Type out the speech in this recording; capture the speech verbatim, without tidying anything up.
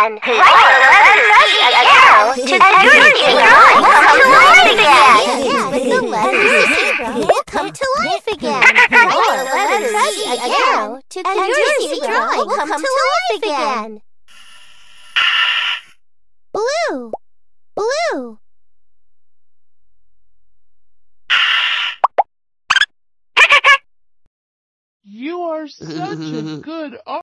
again. Write the letter C again to your new drawing come to life again. The letter C will come to life again. Write the letter C again to your new drawing come to life again. Blue, blue. You are such a good artist.